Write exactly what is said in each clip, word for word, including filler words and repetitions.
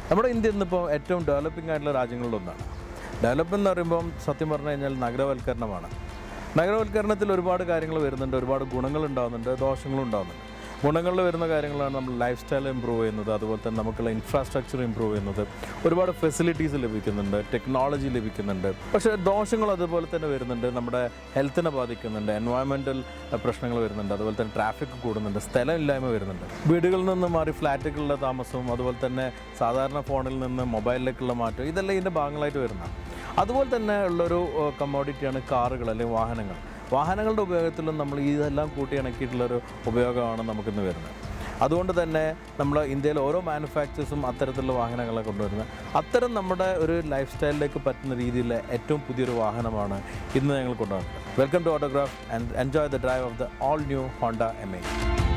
നമ്മുടെ ഇന്ത്യ ഇന്നിപ്പോൾ ഏറ്റവും ഡെവലപ്പിംഗ് ആയിട്ടുള്ള രാജ്യങ്ങളിലൊന്നാണ്. ഡെവലപ്പ് എന്ന് പറയുമ്പം സത്യം പറഞ്ഞു കഴിഞ്ഞാൽ നഗരവൽക്കരണമാണ്. നഗരവൽക്കരണത്തിൽ ഒരുപാട് കാര്യങ്ങൾ വരുന്നുണ്ട്, ഒരുപാട് ഗുണങ്ങൾ ഉണ്ടാകുന്നുണ്ട്, ദോഷങ്ങളും ഉണ്ടാകുന്നുണ്ട്. ഗുണങ്ങളിൽ വരുന്ന കാര്യങ്ങളാണ് നമ്മൾ ലൈഫ് സ്റ്റൈൽ ഇമ്പ്രൂവ് ചെയ്യുന്നത്, അതുപോലെ തന്നെ നമുക്കുള്ള ഇൻഫ്രാസ്ട്രക്ചർ ഇമ്പ്രൂവ് ചെയ്യുന്നത്, ഒരുപാട് ഫെസിലിറ്റീസ് ലഭിക്കുന്നുണ്ട്, ടെക്നോളജി ലഭിക്കുന്നുണ്ട്. പക്ഷേ ദോഷങ്ങൾ അതുപോലെ തന്നെ വരുന്നുണ്ട്, നമ്മുടെ ഹെൽത്തിനെ ബാധിക്കുന്നുണ്ട്, എൻവയോൺമെൻറ്റൽ പ്രശ്നങ്ങൾ വരുന്നുണ്ട്, അതുപോലെ തന്നെ ട്രാഫിക് കൂടുന്നുണ്ട്, സ്ഥലമില്ലായ്മ വരുന്നുണ്ട്. വീടുകളിൽ നിന്ന് മാറി ഫ്ലാറ്റുകളിലെ താമസവും അതുപോലെ തന്നെ സാധാരണ ഫോണിൽ നിന്ന് മൊബൈലിലേക്കുള്ള മാറ്റം, ഇതെല്ലാം ഇതിൻ്റെ ഭാഗങ്ങളായിട്ട് വരുന്നതാണ്. അതുപോലെ തന്നെ ഉള്ളൊരു കമ്മോഡിറ്റിയാണ് കാറുകൾ അല്ലെങ്കിൽ വാഹനങ്ങൾ. വാഹനങ്ങളുടെ ഉപയോഗത്തിലും നമ്മൾ ഇതെല്ലാം കൂട്ടി ഇണക്കിയിട്ടുള്ളൊരു ഉപയോഗമാണ് നമുക്കിന്ന് വരുന്നത്. അതുകൊണ്ട് തന്നെ നമ്മൾ ഇന്ത്യയിൽ ഓരോ മാനുഫാക്ചേഴ്സും അത്തരത്തിലുള്ള വാഹനങ്ങളെ കൊണ്ടുവരുന്നത്. അത്തരം നമ്മുടെ ഒരു ലൈഫ് സ്റ്റൈലിലേക്ക് പറ്റുന്ന രീതിയിലെ ഏറ്റവും പുതിയൊരു വാഹനമാണ് ഇന്ന് ഞങ്ങൾ കൊണ്ടുവന്നത്. Welcome to autograph and enjoy the drive of the all new Honda Amaze.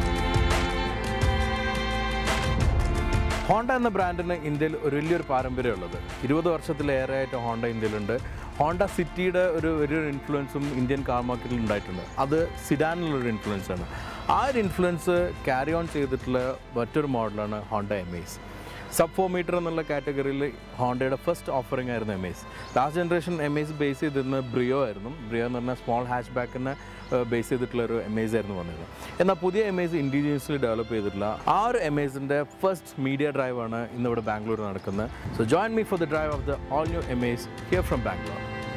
Honda എന്ന ബ്രാൻഡിന് ഇന്ത്യയിൽ ഒരു വലിയൊരു പാരമ്പര്യമുള്ളത്. ഇരുപത് വർഷത്തിലേറെയായിട്ട് ഹോണ്ട ഇന്ത്യയിലുണ്ട്. ഹോണ്ട സിറ്റിയുടെ ഒരു വലിയൊരു ഇൻഫ്ലുവൻസും ഇന്ത്യൻ കാർ മാർക്കറ്റിൽ ഉണ്ടായിട്ടുണ്ട്. അത് സിഡാനിലുള്ളൊരു ഇൻഫ്ലുവൻസാണ്. ആ ഒരു ഇൻഫ്ലുവൻസ് ക്യാരി ഓൺ ചെയ്തിട്ടുള്ള മറ്റൊരു മോഡലാണ് Honda Amaze. Sub four meter എന്നുള്ള കാറ്റഗറിയിൽ ഹോണ്ടയുടെ ഫസ്റ്റ് ഓഫറിംഗ് ആയിരുന്നു Amaze. Last generation Amaze base ചെയ്തിരുന്നത് ബ്രിയോ ആയിരുന്നു. ബ്രിയോ എന്ന് പറഞ്ഞാൽ സ്മോൾ ഹാച്ച് ബാക്കിനെ ബേസ് ചെയ്തിട്ടുള്ളൊരു എമേസ് ആയിരുന്നു വന്നത്. എന്നാൽ പുതിയ എമേസ് ഇൻഡീജിയസ്ലി ഡെവലപ്പ് ചെയ്തിട്ടുള്ള ആ ഒരു എമേസിൻ്റെ ഫസ്റ്റ് മീഡിയ ഡ്രൈവാണ് ഇന്നിവിടെ ബാംഗ്ലൂർ നടക്കുന്നത്. So join me for the drive of the all new Amaze here from Bangalore.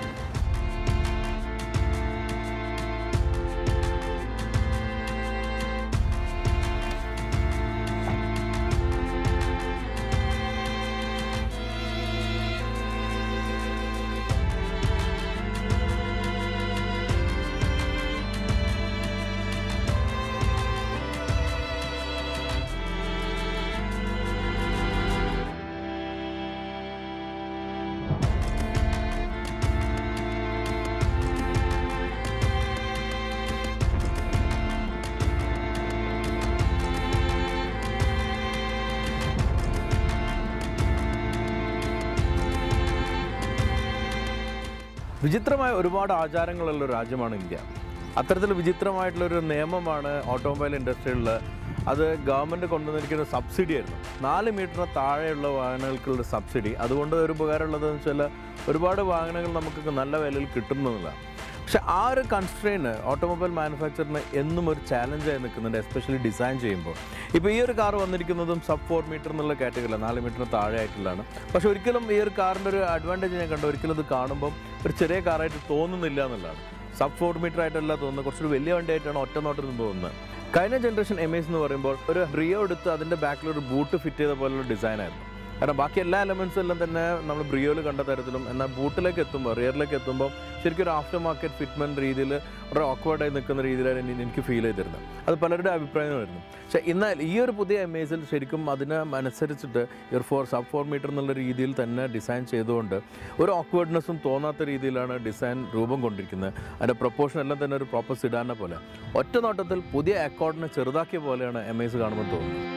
വിചിത്രമായ ഒരുപാട് ആചാരങ്ങളുള്ള രാജ്യമാണ് ഇന്ത്യ. അത്തരത്തിൽ വിചിത്രമായിട്ടുള്ളൊരു നിയമമാണ് ഓട്ടോമൊബൈൽ ഇൻഡസ്ട്രിയിൽ. അത് ഗവൺമെൻറ് കൊണ്ടുവന്നിരിക്കുന്ന സബ്സിഡി ആയിരുന്നു. നാല് മീറ്ററിന് താഴെയുള്ള വാഹനങ്ങൾക്കുള്ള സബ്സിഡി. അതുകൊണ്ട് ഒരു ഉപകാരമുള്ളതെന്ന് വെച്ചാൽ ഒരുപാട് വാഹനങ്ങൾ നമുക്ക് നല്ല വിലയിൽ കിട്ടുന്നതല്ല. പക്ഷേ ആ ഒരു കൺസ്ട്രെയിന് ഓട്ടോമൊബൈൽ മാനുഫാക്ചറിന് എന്നും ഒരു ചാലഞ്ചായി നിൽക്കുന്നുണ്ട്, എസ്പെഷ്യലി ഡിസൈൻ ചെയ്യുമ്പോൾ. ഇപ്പോൾ ഈ ഒരു കാർ വന്നിരിക്കുന്നതും സബ് ഫോർ മീറ്റർ എന്നുള്ള കാറ്റഗറിയിലാണ്, നാല് മീറ്ററിന് താഴെ ആയിട്ടുള്ളതാണ്. പക്ഷേ ഒരിക്കലും ഈ ഒരു കാറിൻ്റെ ഒരു അഡ്വാൻറ്റേജ് ഞാൻ കണ്ടു, ഒരിക്കലും ഇത് കാണുമ്പം ഒരു ചെറിയ കാറായിട്ട് തോന്നുന്നില്ല എന്നുള്ളതാണ്. സബ് ഫോർ മീറ്റർ ആയിട്ടല്ല തോന്നുന്നത്, കുറച്ചൊരു വലിയ വണ്ടിയായിട്ടാണ് ഒറ്റ നോട്ടിൽ നിന്ന് തോന്നുന്നത്. കഴിഞ്ഞ ജനറേഷൻ എമേസ് എന്ന് പറയുമ്പോൾ ഒരു ബ്രിയോ എടുത്ത് അതിൻ്റെ ബാക്കിലൊരു ബൂട്ട് ഫിറ്റ് ചെയ്ത പോലുള്ള ഡിസൈനായിരുന്നു. കാരണം ബാക്കി എല്ലാ എലമെൻസും എല്ലാം തന്നെ നമ്മൾ ബ്രിയോയിൽ കണ്ട തരത്തിലും, എന്നാൽ ബൂട്ടിലേക്ക് എത്തുമ്പോൾ റിയറിലേക്ക് എത്തുമ്പോൾ ശരിക്കും ഒരു ആഫ്റ്റർ മാർക്കറ്റ് ഫിറ്റ്മെൻറ്റ് രീതിയിൽ വളരെ ഓക്വേർഡായി നിൽക്കുന്ന രീതിയിലാണ് എനിക്ക് ഫീൽ ചെയ്തിരുന്നത്. അത് പലരുടെ അഭിപ്രായമായിരുന്നു. പക്ഷേ എന്നാൽ ഈ ഒരു പുതിയ എമേസിൽ ശരിക്കും അതിന് അനുസരിച്ചിട്ട് ഇയർ ഫോർ സബ് ഫോർ മീറ്റർ എന്നുള്ള രീതിയിൽ തന്നെ ഡിസൈൻ ചെയ്തുകൊണ്ട് ഒരു ഓക്വേർഡ്നെസ്സും തോന്നാത്ത രീതിയിലാണ് ഡിസൈൻ രൂപം കൊണ്ടിരിക്കുന്നത്. അതിൻ്റെ പ്രൊപ്പോർഷൻ എല്ലാം തന്നെ ഒരു പ്രോപ്പർ സിഡാനെ പോലെ ഒറ്റ നോട്ടത്തിൽ പുതിയ അക്കോർഡിനെ ചെറുതാക്കിയ പോലെയാണ് എമേസ് കാണുമ്പോൾ തോന്നുന്നത്.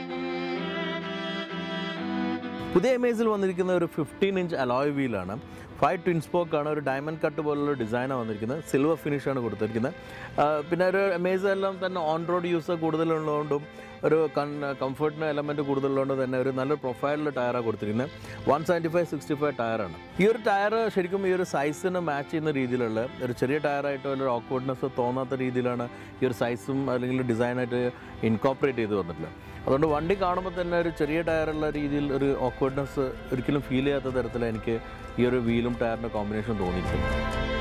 പുതിയ എമേസിൽ വന്നിരിക്കുന്ന ഒരു ഫിഫ്റ്റീൻ ഇഞ്ച് അലോയ് വീലാണ്. ഫൈവ് ട്വിൻ സ്പോക്കാണ്, ഒരു ഡയമണ്ട് കട്ട് പോലുള്ള ഡിസൈനാണ് വന്നിരിക്കുന്നത്. സിൽവർ ഫിനിഷാണ് കൊടുത്തിരിക്കുന്നത്. പിന്നെ ഒരു എമേസ് എല്ലാം തന്നെ ഓൺ റോഡ് യൂസ് കൂടുതലുള്ളതുകൊണ്ടും ഒരു കൺ കംഫർട്ടിന് എലമെൻറ്റ് കൂടുതലുള്ളതുകൊണ്ട് തന്നെ ഒരു നല്ലൊരു പ്രൊഫൈലിൽ ടയറാണ് കൊടുത്തിരിക്കുന്നത്. One seventy five sixty five ടയറാണ്. ഈ ഒരു ടയർ ശരിക്കും ഈ ഒരു സൈസിന് മാച്ച് ചെയ്യുന്ന രീതിയിലുള്ള ഒരു ചെറിയ ടയറായിട്ട് ഒരു ഓക്വേർഡ്നെസ് തോന്നാത്ത രീതിയിലാണ് ഈ ഒരു സൈസും അല്ലെങ്കിൽ ഡിസൈനായിട്ട് ഇൻകോപ്പറേറ്റ് ചെയ്ത് വന്നിട്ടുള്ളത്. അതുകൊണ്ട് വണ്ടി കാണുമ്പോൾ തന്നെ ഒരു ചെറിയ ടയറുള്ള രീതിയിൽ ഒരു ഓക്വേർഡ്നെസ് ഒരിക്കലും ഫീൽ ചെയ്യാത്ത തരത്തിൽ എനിക്ക് ഈ ഒരു വീലും ടയറിൻ്റെ കോമ്പിനേഷൻ തോന്നിയിട്ടുണ്ട്.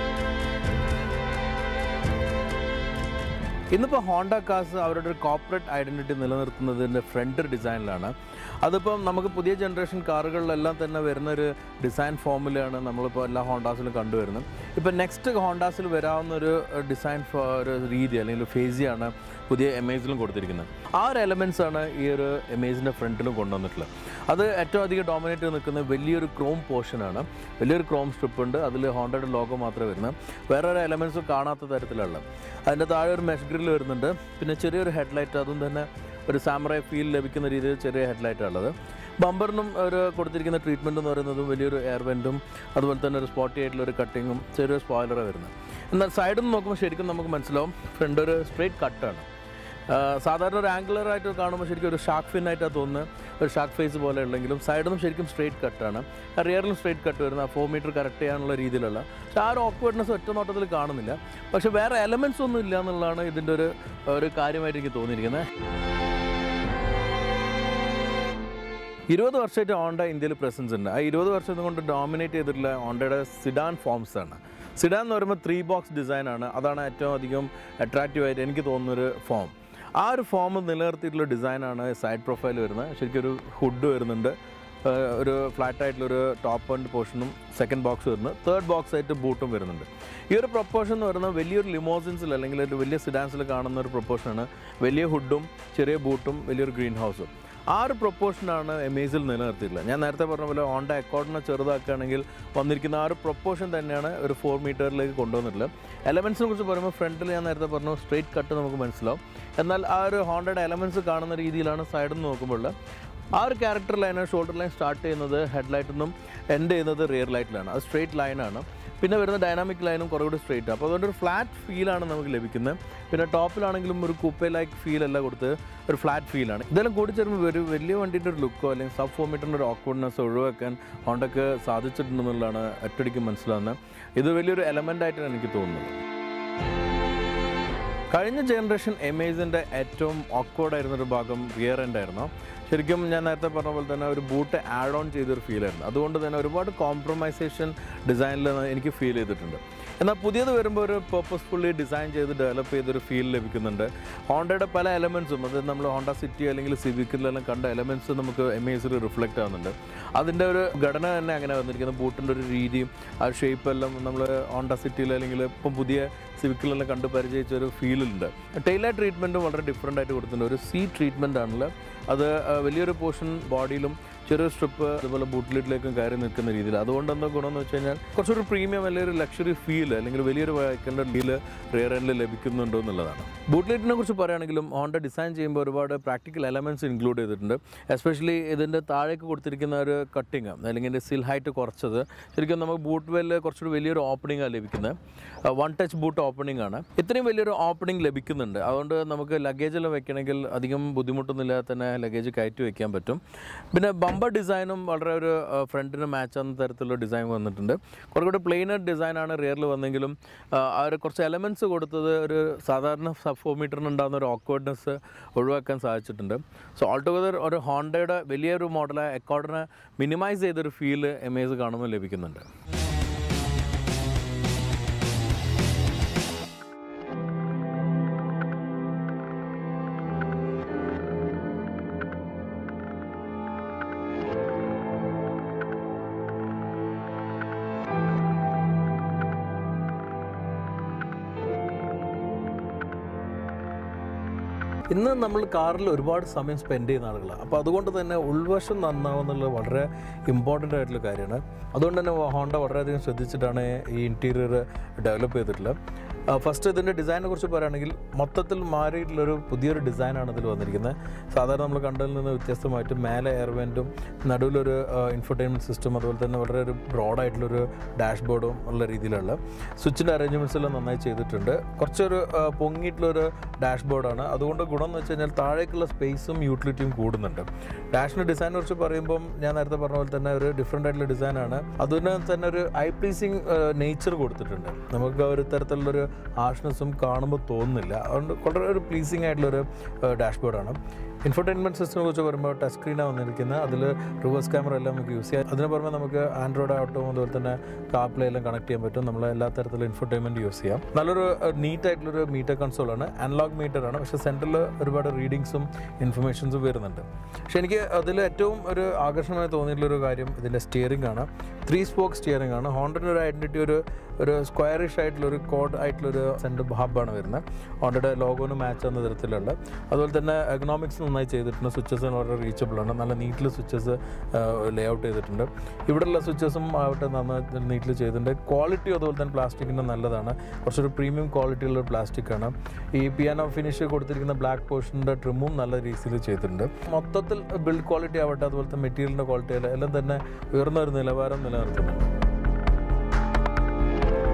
ഇന്നിപ്പോൾ ഹോണ്ട കാർസ് അവരുടെ ഒരു കോർപ്പറേറ്റ് ഐഡൻറ്റിറ്റി നിലനിർത്തുന്നതിൻ്റെ ഫ്രണ്ട് ഡിസൈനിലാണ്. അതിപ്പം നമുക്ക് പുതിയ ജനറേഷൻ കാറുകളിലെല്ലാം തന്നെ വരുന്നൊരു ഡിസൈൻ ഫോമിലാണ് നമ്മളിപ്പോൾ എല്ലാ ഹോണ്ടാസിലും കണ്ടുവരുന്നത്. ഇപ്പം നെക്സ്റ്റ് ഹോണ്ടാസിൽ വരാവുന്ന ഒരു ഡിസൈൻ ഒരു രീതി അല്ലെങ്കിൽ ഫേസിയാണ് പുതിയ എമേസിലും കൊടുത്തിരിക്കുന്നത്. ആ ഒരു എലമെൻസാണ് ഈ ഒരു എമേസിൻ്റെ ഫ്രണ്ടിലും കൊണ്ടുവന്നിട്ടുള്ളത്. അത് ഏറ്റവും അധികം ഡോമിനേറ്റ് ചെയ്ത് നിൽക്കുന്ന വലിയൊരു ക്രോം പോർഷനാണ്. വലിയൊരു ക്രോം സ്ട്രിപ്പ് ഉണ്ട്, അതിൽ ഹോണ്ടയുടെ ലോഗോ മാത്രമേ വരുന്നത്. വേറെ ഒരു എലമെൻസ് കാണാത്ത തരത്തിലുള്ള അതിൻ്റെ താഴെ ഒരു മെഷ് ഗ്രിൽ വരുന്നുണ്ട്. പിന്നെ ചെറിയൊരു ഹെഡ്ലൈറ്റ്, അതും തന്നെ ഒരു സാമറായി ഫീൽ ലഭിക്കുന്ന രീതിയിൽ ചെറിയ ഹെഡ്ലൈറ്റാണുള്ളത്. ബമ്പറിനും ഒരു കൊടുത്തിരിക്കുന്ന ട്രീറ്റ്മെൻറ്റ് എന്ന് പറയുന്നതും വലിയൊരു എയർ വെൻറ്റും അതുപോലെ തന്നെ ഒരു സ്പോട്ടി ആയിട്ടുള്ള ഒരു കട്ടിങ്ങും ചെറിയൊരു സ്പോയിലറാണ് വരുന്നത്. എന്നാൽ സൈഡിൽ നിന്ന് നോക്കുമ്പോൾ ശരിക്കും നമുക്ക് മനസ്സിലാവും ഫ്രണ്ട് ഒരു സ്ട്രെയിറ്റ് കട്ടാണ്. സാധാരണ ഒരു ആംഗുലറായിട്ട് കാണുമ്പോൾ ശരിക്കും ഒരു ഷാർക്ക് ഫിന്നായിട്ടാണ് തോന്നുന്നത്, ഒരു ഷാർക്ക് ഫേസ് പോലെ ഉണ്ടെങ്കിലും സൈഡിലും ശരിക്കും സ്ട്രേറ്റ് കട്ടാണ്, റിയറിലും സ്ട്രേറ്റ് കട്ട് വരുന്ന ഫോർ മീറ്റർ കറക്റ്റ് ചെയ്യാനുള്ള രീതിയിലുള്ള. പക്ഷേ ആ ഒരു ഓക്വേർഡ്നെസ് ഒറ്റ നോട്ടത്തിൽ കാണുന്നില്ല. പക്ഷേ വേറെ എലമെൻറ്റ്സ് ഒന്നും ഇല്ല എന്നുള്ളതാണ് ഇതിൻ്റെ ഒരു ഒരു കാര്യമായിട്ട് എനിക്ക് തോന്നിയിരിക്കുന്നത്. ഇരുപത് വർഷമായിട്ട് ഹോണ്ട ഇന്ത്യയിൽ പ്രസൻസ് ഉണ്ട്. ആ ഇരുപത് വർഷം കൊണ്ട് ഡോമിനേറ്റ് ചെയ്തിട്ടുള്ള ഹോണ്ടയുടെ സിഡാൻ ഫോംസ് ആണ്. സിഡാൻ എന്ന് പറയുമ്പോൾ ത്രീ ബോക്സ് ഡിസൈനാണ്. അതാണ് ഏറ്റവും അധികം അട്രാക്റ്റീവായിട്ട് എനിക്ക് തോന്നുന്നൊരു ഫോം. ആ ഒരു ഫോം നിലനിർത്തിയിട്ടുള്ള ഡിസൈനാണ് സൈഡ് പ്രൊഫൈൽ വരുന്നത്. ശരിക്കും ഒരു ഹുഡ് വരുന്നുണ്ട്, ഒരു ഫ്ലാറ്റ് ആയിട്ടുള്ളൊരു ടോപ്പ് ആൻഡ് പോർഷനും സെക്കൻഡ് ബോക്സ് വരുന്നത്, തേർഡ് ബോക്സ് ആയിട്ട് ബൂട്ടും വരുന്നുണ്ട്. ഈ ഒരു പ്രൊപ്പോർഷൻ എന്ന് പറയുന്നത് വലിയൊരു ലിമോസിൻസിൽ അല്ലെങ്കിൽ ഒരു വലിയ സിഡാൻസിൽ കാണുന്ന ഒരു പ്രൊപ്പോർഷനാണ്. വലിയ ഹുഡും ചെറിയ ബൂട്ടും വലിയൊരു ഗ്രീൻ ഹൗസും. ആ ഒരു പ്രൊപ്പോർഷനാണ് എമേസിൽ നിലനിർത്തിയിട്ടുള്ളത്. ഞാൻ നേരത്തെ പറഞ്ഞ പോലെ ഹോണ്ട അക്കോർഡിനെ ചെറുതാക്കുകയാണെങ്കിൽ വന്നിരിക്കുന്ന ആ ഒരു പ്രൊപ്പോർഷൻ തന്നെയാണ് ഒരു ഫോർ മീറ്ററിലേക്ക് കൊണ്ടുവന്നിട്ടുള്ളത്. എലമെൻസിനെ കുറിച്ച് പറയുമ്പോൾ ഫ്രണ്ടിൽ ഞാൻ നേരത്തെ പറഞ്ഞു സ്ട്രേറ്റ് കട്ട് നമുക്ക് മനസ്സിലാവും. എന്നാൽ ആ ഒരു ഹോണ്ടയുടെ എലമെൻറ്റ്സ് കാണുന്ന രീതിയിലാണ് സൈഡിൽ നിന്ന് നോക്കുമ്പോൾ ആ ഒരു character line shoulder line start ചെയ്യുന്നത് ഹെഡ് ലൈറ്റിൽ നിന്നും എൻഡ് ചെയ്യുന്നത് റിയർ ലൈറ്റിലാണ്. അത് സ്ട്രേറ്റ് ലൈനാണ്. പിന്നെ വരുന്ന ഡൈനാമിക് ലൈനും കുറേ കൂടി സ്ട്രേറ്റ്. അപ്പോൾ അതുകൊണ്ട് ഒരു ഫ്ലാറ്റ് ഫീലാണ് നമുക്ക് ലഭിക്കുന്നത്. പിന്നെ ടോപ്പിലാണെങ്കിലും ഒരു കൂപ്പേ ലൈക്ക് ഫീൽ അല്ല കൊടുത്ത് ഒരു ഫ്ലാറ്റ് ഫീലാണ്. ഇതെല്ലാം കൂടി ചേരുമ്പോൾ ഒരു വലിയ വണ്ടിൻ്റെ ഒരു ലുക്കോ അല്ലെങ്കിൽ സബ് ഫോർ മീറ്ററിൻ്റെ ഒരു ഓക്വേർഡ്നെസ് ഒഴിവാക്കാൻ ഹോണ്ടയ്ക്ക് സാധിച്ചിട്ടുണ്ടെന്നുള്ളതാണ് ഒറ്റയടിക്ക് മനസ്സിലാവുന്നത്. ഇത് വലിയൊരു എലമെൻ്റ് ആയിട്ടാണ് എനിക്ക് തോന്നുന്നത്. കഴിഞ്ഞ ജനറേഷൻ എമേസിൻ്റെ ഏറ്റവും ഓക്വേർഡായിരുന്നൊരു ഭാഗം റിയർ എൻഡ് ആയിരുന്നു. ശരിക്കും ഞാൻ നേരത്തെ പറഞ്ഞ പോലെ തന്നെ ഒരു ബൂട്ട് ആഡ് ഓൺ ചെയ്തൊരു ഫീലായിരുന്നു. അതുകൊണ്ട് തന്നെ ഒരുപാട് കോംപ്രമൈസേഷൻ ഡിസൈനിൽ എനിക്ക് ഫീൽ ചെയ്തിട്ടുണ്ട്. എന്നാൽ പുതിയത് വരുമ്പോൾ ഒരു പേർപ്പസ്ഫുള്ളി ഡിസൈൻ ചെയ്ത് ഡെവലപ്പ് ചെയ്തൊരു ഫീൽ ലഭിക്കുന്നുണ്ട്. ഹോണ്ടയുടെ പല എലമെൻറ്റ്സും, അത് നമ്മൾ ഹോണ്ട സിറ്റി അല്ലെങ്കിൽ സിവിക്കിലെല്ലാം കണ്ട എലമെൻറ്റ്സ് നമുക്ക് എമേസിൽ റിഫ്ലക്റ്റ് ആവുന്നുണ്ട്. അതിൻ്റെ ഒരു ഘടന തന്നെ അങ്ങനെ വന്നിരിക്കുന്നത്. ബൂട്ടിൻ്റെ ഒരു രീതിയും ആ ഷേപ്പെല്ലാം നമ്മൾ ഹോണ്ട സിറ്റിയിൽ അല്ലെങ്കിൽ ഇപ്പം പുതിയ സിവിക്കിലെല്ലാം കണ്ട് പരിചയിച്ച ഒരു ഫീലുണ്ട്. ടൈലർ ട്രീറ്റ്മെൻറ്റും വളരെ ഡിഫറെൻ്റ് ആയിട്ട് കൊടുത്തിട്ടുണ്ട്. ഒരു സീ ട്രീറ്റ്മെൻ്റ് ആണല്ലോ. അത് വലിയൊരു പോർഷൻ ബോഡിയിലും ചെറിയ സ്ട്രിപ്പ് അതുപോലെ ബൂട്ട്ലിറ്റിലേക്കും കയറി നിൽക്കുന്ന രീതിയിൽ. അതുകൊണ്ട് എന്താ ഗുണമെന്ന് വെച്ച് കഴിഞ്ഞാൽ കുറച്ചൊരു പ്രീമിയം അല്ലെങ്കിൽ ഒരു ലക്ഷറി ഫീൽ അല്ലെങ്കിൽ വലിയൊരു വെഹിക്കിളിൻ്റെ ഫീൽ റിയർ എൻഡിൽ ലഭിക്കുന്നുണ്ടോ എന്നുള്ളതാണ്. ബൂട്ട്ലിറ്റിനെ കുറിച്ച് പറയുകയാണെങ്കിലും ഹോണ്ട ഡിസൈൻ ചെയ്യുമ്പോൾ ഒരുപാട് പ്രാക്ടിക്കൽ എലമെൻറ്റ്സ് ഇൻക്ലൂഡ് ചെയ്തിട്ടുണ്ട്. എസ്പെഷ്യലി ഇതിൻ്റെ താഴേക്ക് കൊടുത്തിരിക്കുന്ന ഒരു കട്ടിങ് അല്ലെങ്കിൽ ഇതിൻ്റെ സിൽ ഹൈറ്റ് കുറച്ചത് ശരിക്കും നമുക്ക് ബൂട്ട് വെല്ല് കുറച്ചുകൂടി വലിയൊരു ഓപ്പണിംഗാണ് ലഭിക്കുന്നത്. വൺ ടച്ച് ബൂട്ട് ഓപ്പണിംഗ് ആണ്. ഇത്രയും വലിയൊരു ഓപ്പണിംഗ് ലഭിക്കുന്നുണ്ട്. അതുകൊണ്ട് നമുക്ക് ലഗേജെല്ലാം വെക്കണമെങ്കിൽ അധികം ബുദ്ധിമുട്ടൊന്നുമില്ലാതെ തന്നെ ലഗേജ് കയറ്റി വയ്ക്കാൻ പറ്റും. പിന്നെ ബമ്പർ ഡിസൈനും വളരെ ഒരു ഫ്രണ്ടിന് മാച്ച് ആവുന്ന തരത്തിലുള്ള ഡിസൈൻ വന്നിട്ടുണ്ട്. കുറേ കൂടി പ്ലെയിനർ ഡിസൈനാണ് റിയറിൽ വന്നെങ്കിലും ആ ഒരു കുറച്ച് എലമെൻറ്റ്സ് കൊടുത്തത് ഒരു സാധാരണ സബ് ഫോർ മീറ്ററിന് ഉണ്ടാകുന്ന ഒരു ഓക്വേർഡ്നെസ് ഒഴിവാക്കാൻ സാധിച്ചിട്ടുണ്ട്. സോ ഓൾ ടുഗദർ ഒരു ഹോണ്ടയുടെ വലിയൊരു മോഡലായ അക്കോർഡിനെ മിനിമൈസ് ചെയ്തൊരു ഫീല് എമേസ് കാണുമ്പോൾ ലഭിക്കുന്നുണ്ട്. ഇന്ന് നമ്മൾ കാറിൽ ഒരുപാട് സമയം സ്പെൻഡ് ചെയ്യുന്ന ആളുകളാണ്. അപ്പോൾ അതുകൊണ്ട് തന്നെ ഉൾവശം നന്നാവുന്നുള്ളത് വളരെ ഇമ്പോർട്ടൻ്റ് ആയിട്ടുള്ള കാര്യമാണ്. അതുകൊണ്ട് തന്നെ ഹോണ്ട വളരെയധികം ശ്രദ്ധിച്ചിട്ടാണ് ഈ ഇൻറ്റീരിയർ ഡെവലപ്പ് ചെയ്തിട്ടുള്ളത്. ഫസ്റ്റ് ഇതിൻ്റെ ഡിസൈനെ കുറിച്ച് പറയുകയാണെങ്കിൽ മൊത്തത്തിൽ മാറിയിട്ടുള്ളൊരു പുതിയൊരു ഡിസൈനാണ് ഇതിൽ വന്നിരിക്കുന്നത്. സാധാരണ നമ്മൾ കണ്ടതിൽ നിന്ന് വ്യത്യസ്തമായിട്ട് മേലെ എയർവെൻറ്റും നടുവിലൊരു ഇൻഫർടൈൻമെൻറ്റ് സിസ്റ്റം അതുപോലെ തന്നെ വളരെ ഒരു ബ്രോഡായിട്ടുള്ളൊരു ഡാഷ്ബോർഡും ഉള്ള രീതിയിലുള്ള സ്വിച്ചിൻ്റെ അറേഞ്ച്മെൻറ്റ്സ് എല്ലാം നന്നായി ചെയ്തിട്ടുണ്ട്. കുറച്ചൊരു പൊങ്ങിയിട്ടുള്ളൊരു ഡാഷ്ബോർഡാണ്. അതുകൊണ്ട് ഗുണം എന്ന് വെച്ച് കഴിഞ്ഞാൽ താഴേക്കുള്ള സ്പേസും യൂട്ടിലിറ്റിയും കൂടുന്നുണ്ട്. ഡാഷിൻ്റെ ഡിസൈനെ കുറിച്ച് പറയുമ്പം ഞാൻ നേരത്തെ പറഞ്ഞ പോലെ തന്നെ ഒരു ഡിഫറെൻ്റ് ആയിട്ടുള്ള ഡിസൈനാണ്. അതിന് തന്നെ ഒരു ഐ പ്ലീസിങ് നേച്ചർ കൊടുത്തിട്ടുണ്ട്. നമുക്ക് ഒരു തരത്തിലുള്ളൊരു ഹാർഷ്നെസ്സും കാണുമ്പോൾ തോന്നുന്നില്ല. അതുകൊണ്ട് വളരെ ഒരു പ്ലീസിങ് ആയിട്ടുള്ളൊരു ഡാഷ്ബോർഡാണ്. ഇൻഫർടൈൻമെൻറ്റ് സിസ്റ്റത്തിനെ കുറിച്ച് പറയുമ്പോൾ ടച്ച് സ്ക്രീനാണ് വന്നിരിക്കുന്നത്. അതിൽ റിവേഴ്സ് ക്യാമറ എല്ലാം നമുക്ക് യൂസ് ചെയ്യാം. അതിന് പുറമെ നമുക്ക് ആൻഡ്രോയിഡ് ഓട്ടോ അതുപോലെ തന്നെ കാർപ്ലേ എല്ലാം കണക്ട് ചെയ്യാൻ പറ്റും. നമ്മൾ എല്ലാ തരത്തിലും ഇൻഫർടൈൻമെൻറ്റ് യൂസ് ചെയ്യാം. നല്ലൊരു നീറ്റ് ആയിട്ടുള്ളൊരു മീറ്റർ കൺസോളാണ്. അനലോഗ് മീറ്ററാണ്. പക്ഷേ സെൻറ്ററിൽ ഒരുപാട് റീഡിങ്സും ഇൻഫർമേഷൻസും വരുന്നുണ്ട്. പക്ഷേ എനിക്ക് അതിൽ ഏറ്റവും ഒരു ആകർഷണമായി തോന്നിയിട്ടുള്ളൊരു കാര്യം ഇതിൻ്റെ സ്റ്റിയറിംഗ് ആണ്. ത്രീ സ്പോക്ക് സ്റ്റിയറിംഗ് ആണ്. ഹോണ്ടയുടെ ഒരു ഐഡൻറ്റിറ്റി ഒരു ഒരു സ്ക്വയറിഷ് ആയിട്ടുള്ളൊരു കോഡ് ആയിട്ടുള്ളൊരു സെൻറ്റർ ഹബ്ബാണ് വരുന്നത്. ഹോണ്ടയുടെ ലോഗോന് മാച്ച് ആവുന്ന തരത്തിലുള്ള. അതുപോലെ തന്നെ എക്കണോമിക്സ് നന്നായി ചെയ്തിട്ടുണ്ട്. സ്വിച്ചസ് വളരെ റീച്ചബിളാണ്. നല്ല നീറ്റിൽ സ്വിച്ചസ് ലേ ഔട്ട് ചെയ്തിട്ടുണ്ട്. ഇവിടെയുള്ള സ്വിച്ചസും ആവട്ടെ നന്നായി നീറ്റിൽ ചെയ്തിട്ടുണ്ട്. ക്വാളിറ്റി അതുപോലെ തന്നെ പ്ലാസ്റ്റിക്കിൻ്റെ നല്ലതാണ്. കുറച്ചൊരു പ്രീമിയം ക്വാളിറ്റി ഉള്ള പ്ലാസ്റ്റിക്കാണ്. ഈ പിയാനോ ഫിനിഷ് കൊടുത്തിരിക്കുന്ന ബ്ലാക്ക് പോർഷൻ്റെ ട്രിമ്മും നല്ല രീതിയിൽ ചെയ്തിട്ടുണ്ട്. മൊത്തത്തിൽ ബിൽഡ് ക്വാളിറ്റി ആവട്ടെ അതുപോലത്തെ മെറ്റീരിയലിൻ്റെ ക്വാളിറ്റി എല്ലാം തന്നെ ഉയർന്ന ഒരു നിലവാരം നിലനിർത്തുന്നുണ്ട്.